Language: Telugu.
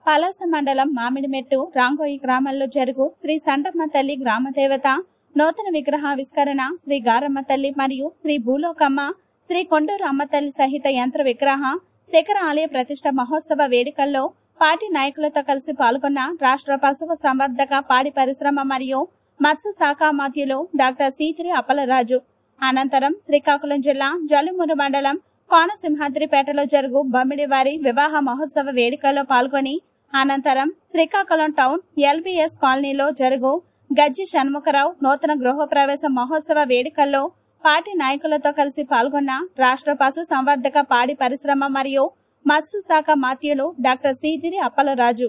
పలాస మండలం మామిడిమెట్టు రాంగోయి గ్రామంలో జరుగు శ్రీ సంటమ్మ తల్లి గ్రామదేవత నూతన విగ్రహావిష్కరణ శ్రీ గారమ్మ తల్లి మరియు శ్రీ భూలోకమ్మ శ్రీ కొండూరు అమ్మ తల్లి సహిత యంత్ర విగ్రహ శిఖర ఆలయ ప్రతిష్ట మహోత్సవ వేడుకల్లో పార్టీ నాయకులతో కలిసి పాల్గొన్న రాష్ట్ర పశు సంవర్ధక పాడి పరిశ్రమ మరియు మత్స్య శాఖ మాత్యులు డాక్టర్ సీతిరి అప్పలరాజు. అనంతరం శ్రీకాకుళం జిల్లా జలుమూరు మండలం కోనసింహాద్రిపేటలో జరుగు బమ్మిడివారి వివాహ మహోత్సవ వేడుకల్లో పాల్గొని అనంతరం శ్రీకాకుళం టౌన్ ఎల్బీఎస్ కాలనీలో జరుగు గజ్జి షణ్ముఖరావు నూతన గృహప్రవేశ మహోత్సవ వేడుకల్లో పార్టీ నాయకులతో కలిసి పాల్గొన్న రాష్ట్ర పశు సంవర్ధక పాడి పరిశ్రమ మరియు మత్స్య శాఖ మాత్యులు డాక్టర్ సీతిరి అప్పలరాజు.